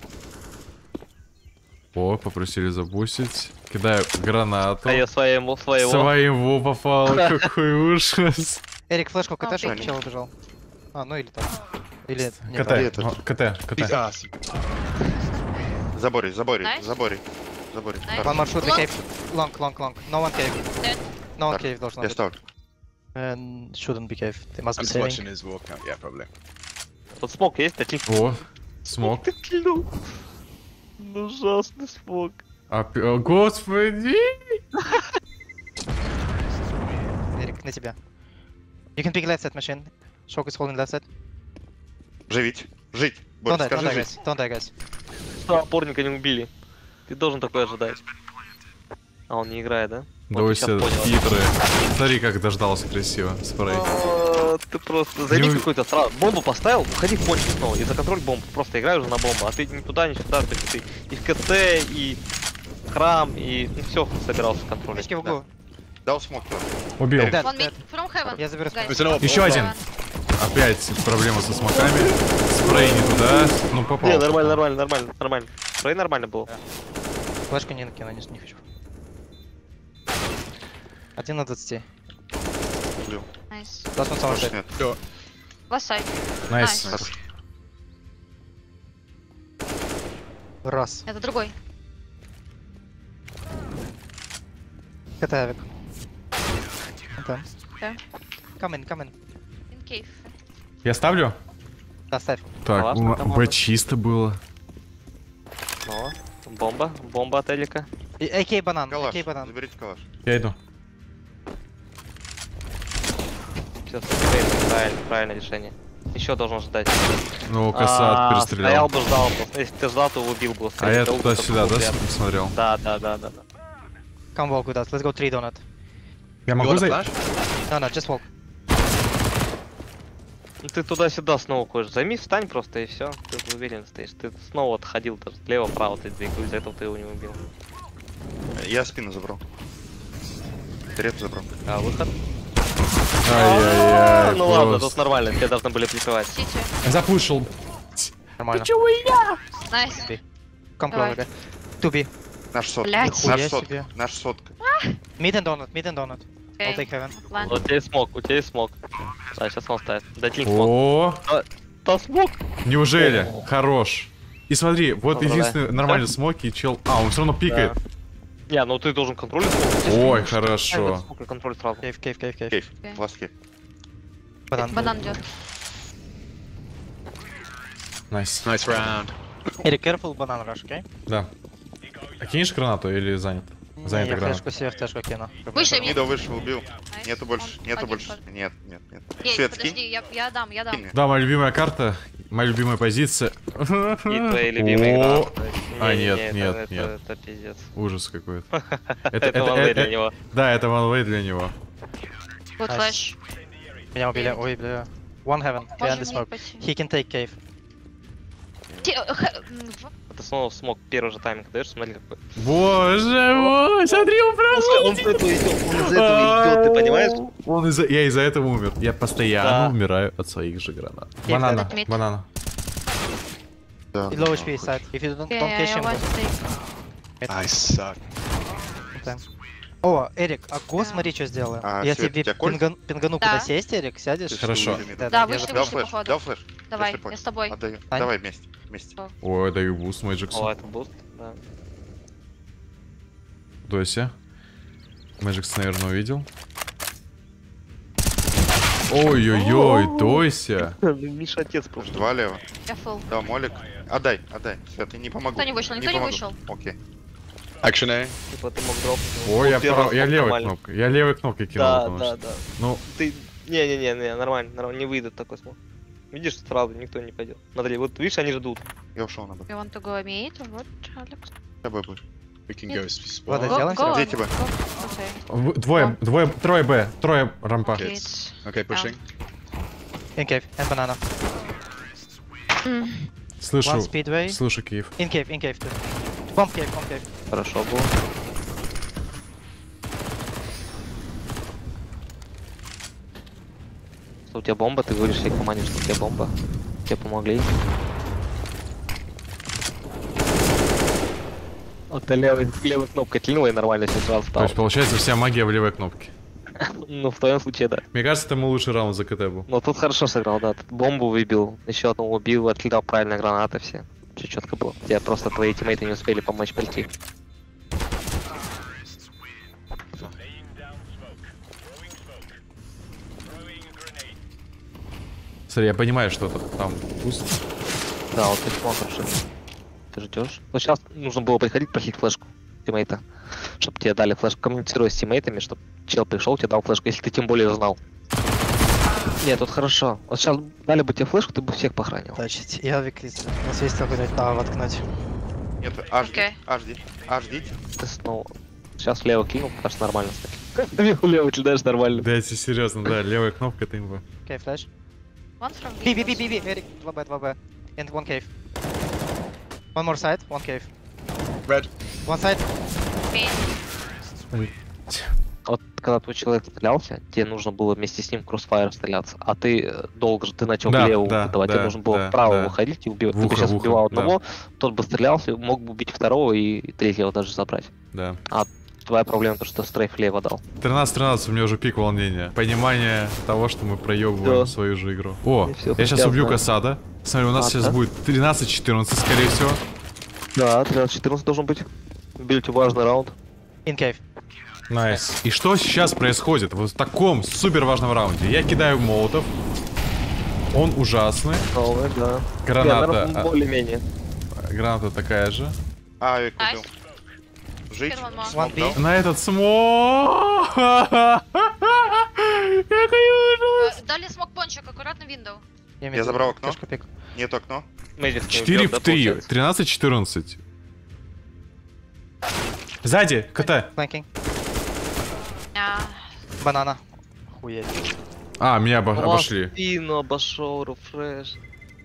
О, попросили забустить. Кидаю гранату. А я своему. Своего попал, какой ужас. Эрик, флешку КТ, чтобы понятно. чел убежал. А, ну или так. Или нет. КТ, этот. КТ. Pizza. Забори. Nice. Забори. Nice. One more shoot, Long. cave. Long. No one cave. Dead. No one Так, cave должно Я быть. ставлю. And shouldn't be cave. They must be I'm saving. watching his walk out. Yeah, probably. Тут смог есть, таких. О, смог. Ты киллил. Ну, ужасный смог. Господи! Эрик, на тебя. You can pick left side machine. Shock is holding left side. Живить. Жить. Don't Борь, die, скажи жить. Don't die, guys. Что, опорника не убили. Ты должен такое ожидать. А он не играет, да? Да Вот вы ты щас все понял. хитрые. Смотри, как дождался красиво. Спрей. Ты просто займи Не- какой-то сразу. Бомбу поставил, уходи в пончик снова. И законтроль бомбу. Просто играй уже на бомбу. А ты ни туда, ни сюда. Ты и в КТ, и храм, и все собирался контролить. Мишки в углу. Дал смог. Убил. Dead, One mid. dead. From heaven. Я заберу Guys. It's an op. Еще один. Опять проблема со смоками. Спрей не туда. Ну попал. Не, нормально. Спрей нормально был. Флешку не накину, не хочу. 1 на 20. Убил. Найс. Last one Хорош, sound нет. Last side. Найс. Nice. Раз. Это другой. КТ авик. Да. Да. Come in. In cave. Я ставлю? Да, ставь. Так, Классно, команда. Б чисто было. О, бомба от Элика. И AK банан, Калаш. AK банан. Заберите калаш. Я иду. Сейчас правильное решение. Еще должен ждать. Ну, косат Стоял перестрелял. бы, ждал бы. Если ты ждал, то убил бы. А я Скорее, туда-сюда, да, прям. смотрел? Да. Come walk with us. Let's go 3 donut. Я You могу want a зайти? flash? No, just walk. Ну ты туда-сюда снова ходишь. Займи, встань просто и все. Ты уверен стоишь. Ты снова отходил даже слева-право ты двигал, из-за этого ты его не убил. Я спину забрал. Трет забрал. А, выход. Ай-яй-яй, Ну ладно, просто. тут нормально, тебе должны были прикрывать. Сити. Запушил. Нормально. Найс. Come Давай. closer. 2B. Наш сотка. Блядь. Нихуя Наш сотка. себе. Наш сотка. Mid and donut, mid and donut. I'll Окей. take heaven. Ладно. Вот у тебя есть смог, у тебя есть смог. Да, сейчас он ставит. Дайте смог. О, Да смог. неужели? Хорош. И смотри, вот Ну, единственный нормальный смоки, чел. А, он все равно пикает. Не, ну ты должен контролить смог. Ой, хорошо. Смог и контроль сразу. Cave, cave, cave, cave. Кейв. Окей. Ласт кейв. Банан идет. Найс. Nice round. Eric, careful banana rush, okay? Да. А кинешь гранату или занят? Не, Занята я граната. флешку себе в тэшку кину. Выше, мид. Мидо вышел, убил. Найс. Нету больше, Он нету один больше. только. Нет, нет, нет. Есть, Свет подожди, скинь. я дам. Кинь мне. Да, моя любимая карта, моя любимая позиция. И твои любимые О, игры. А, Не, нет, не, нет, это- нет. Это пиздец. Ужас какой-то. Это ванвей для него. Да, это ванвей для него. Вот Найс. флеш. Меня убили, ой, бля. One heaven, behind the Можем smoke. мид пойти. He can take cave. Это снова смог первый же тайминг даешь, смотри какой. Боже мой, смотри, он просто... Он из этого идет, ты понимаешь? Я из-за этого умер. Я постоянно Да. умираю от своих же гранат. Кейв Банана, этот. банана. Да. In low HP side. If you don't catch him, I suck. then... О, Эрик, а го смотри, что сделаем. А, Я Свет, тебе у тебя кольца? пингану, Да. куда сесть, Эрик, сядешь? Ты Хорошо. что, увидел Да, Мидо? Да, я вышли, же- Дал вышли, флеш, походу. дал флеш. Давай, слепой. я с тобой. Отдаю. Ань. Давай вместе, вместе. Ой, даю буст Мэджиксу. О, это буст, да. Дося. Мэджикс, наверное, увидел. Ой-ой-ой, Дося. Миша отец просто. Два лево. Я фул. Да, молик. Отдай, отдай. Свет, я не помогу. Никто не вышел, никто не помогу. вышел. Окей. Action A. Типа ты мог дропнуть. Ой, я, Первый я смог левой нормально. кнопкой. Я левой кнопкой кинул, Да, потому да, что. да. Ну, Ты... Не, нормально, нормально, не выйдет такой смог. Видишь, сразу никто не пойдет. Смотри, вот видишь, они ждут. Я ушел на Б. You want to go meet? Вот, Алекс. Я Б будет. We can Нет. go spot. Ладно, Go, сделаем go, Где тебя? Окей. двое, трое Б, трое рампа. Окей. Okay, pushing. In cave, and banana. Слышу, One speedway. слышу Киев. In cave too. Bomb cave. Хорошо было. Что у тебя бомба, ты говоришь всей команде, что у тебя бомба. Тебе помогли. Вот ты левой кнопкой клинула и нормально все сразу То стало. есть, получается, вся магия в левой кнопке. Ну, в твоем случае, да. Мне кажется, это мой лучший раунд за КТ был. Но тут хорошо сыграл, да. Тут бомбу выбил, еще одну убил, откидал правильно гранаты все. Все четко было. Тебе просто твои тиммейты не успели помочь прийти. Смотри, я понимаю, что там пусто. Да, вот ты смог хорошо. Ты ждешь. Вот сейчас нужно было приходить, просить флешку тиммейта. Чтобы тебе дали флешку. Коммуницируй с тиммейтами, чтобы чел пришел, тебе дал флешку, если ты тем более знал. Нет, тут хорошо. Вот сейчас дали бы тебе флешку, ты бы всех похоронил. Тачить. Я виклист. У нас есть только воткнуть. Нет, аж Окей. ждите. Ты снова. Сейчас влево кинул, потому что нормально стоит. Влево кидаешь нормально. Да, если серьезно, да, левая кнопка это имба. Okay, flash. One from B, windows. Eric, 2B. And one cave. One more side, one cave. Red. One side. Main. Вот когда твой человек стрелялся, тебе нужно было вместе с ним кроссфайр стреляться, а ты долго же, ты начал Да, влево да, выходить, тебе да, нужно было да, вправо да. выходить и убивать. В Ты бы ухо, сейчас в ухо, убивал да. одного, тот бы стрелялся, мог бы убить второго и третьего даже забрать. Да. Твоя проблема то, что стрейф влево дал. 13-13, у меня уже пик волнения. Понимание того, что мы проебываем Да. свою же игру. О, И всё, я сейчас я убью знаю. Касада. Смотри, у нас А, сейчас да? будет 13-14, скорее всего. Да, 13-14 должен быть. Убили важный раунд. In cave. Найс. И что сейчас происходит вот в таком супер важном раунде? Я кидаю молотов. Он ужасный. Новый, да. Граната. Не, более-менее. Граната такая же. Авик Найс. убил. Жить. Kill one more. Смог One B. дал. На этот смог. Какой ужас. Дали смок пончик, аккуратно виндоу. Я забрал окно. Кешку пик. Нет окно. Мэддис не 4 убьёт, да, в 3. получается? 13-14. Сзади, КТ. Flanking. А, Банана. Охуеть. А, меня О, обошли. спину обошел, рефреш.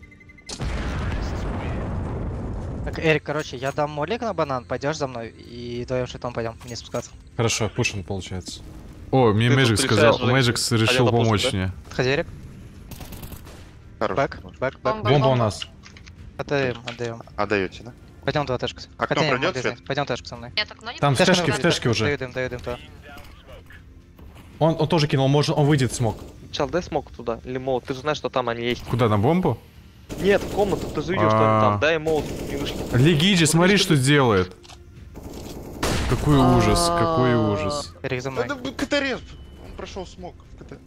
Так, Эрик, короче, я дам молик на банан, пойдешь за мной и вдвоем шитом пойдем вниз спускаться. Хорошо, пушим получается. О, мне Ты тут Мэджик сказал, решаешь, Мэджик решил хотел помочь запушить, да? мне. Подходи, Эрик. Хорош. Бэк, бэк, бэк. Бомба у нас. Отдаем. Отдаете, да? Пойдем туда, Тэшка. Окно пройдет, Свет? Пойдем, Тэшка, со мной. Нет, окно не Там будет. в тэшке уже. Даю дым, то. Он тоже кинул, может, он выйдет смог. Чел, дай смог туда, или моут, ты же знаешь, что там они есть. Куда, на бомбу? Нет, в комнату, ты же видел, что они там, дай моут, не вышли. Легиджи, смотри, что делает. Какой ужас, какой ужас. Эрик, за мной. Да КТ-рез. Он прошел смог в КТ.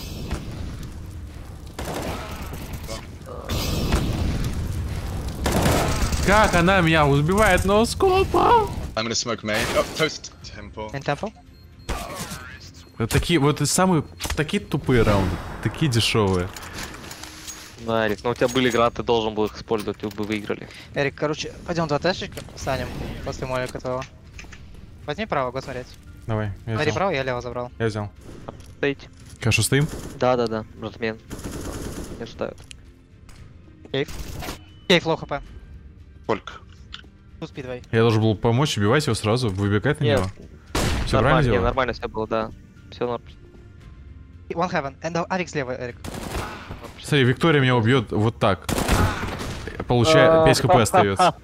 Как она меня убивает ноускопом? I'm gonna smoke main. Oh, toast temple. In temple? Такие, вот и самые, такие тупые раунды, такие дешевые. Да, Эрик, но у тебя были игры, ты должен был их использовать, и бы выиграли. Эрик, короче, пойдем два тэшечка встанем после молика твоего. Возьми право, го смотреть. Давай, я Смотри взял. право, я лево забрал. Я взял. Стоите. Конечно, стоим? Да, размен. Не ставят. Кейв. Кейв, лоу хп. Сколько? Тут спидвей. Я должен был помочь, убивать его сразу, выбегать на Нет, него. Все правильно делал? нормально все было, да. Все нормально. One heaven. And Авик слева, Эрик. Смотри, Виктория меня убьет вот так. Получает 5 хп остается.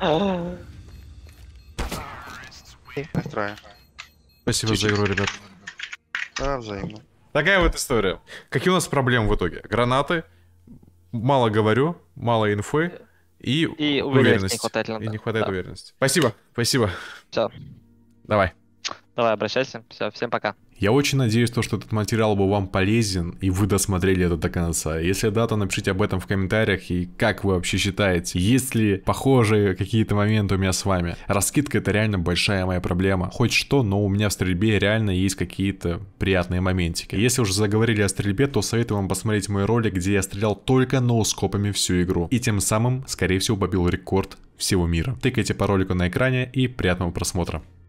Настраивай. Спасибо за игру, ребят. Да, взаимно. Такая вот история. Какие у нас проблемы в итоге? Гранаты, мало говорю, мало инфы и уверенности не хватает И иногда. не хватает Да. уверенности. Спасибо, спасибо. Все, Давай. давай, обращайся. Все, всем пока. Я очень надеюсь, что этот материал был вам полезен, и вы досмотрели это до конца. Если да, то напишите об этом в комментариях, и как вы вообще считаете, есть ли похожие какие-то моменты у меня с вами. Раскидка — это реально большая моя проблема. Хоть что, но у меня в стрельбе реально есть какие-то приятные моментики. Если уже заговорили о стрельбе, то советую вам посмотреть мой ролик, где я стрелял только ноускопами всю игру. И тем самым, скорее всего, побил рекорд всего мира. Тыкайте по ролику на экране и приятного просмотра.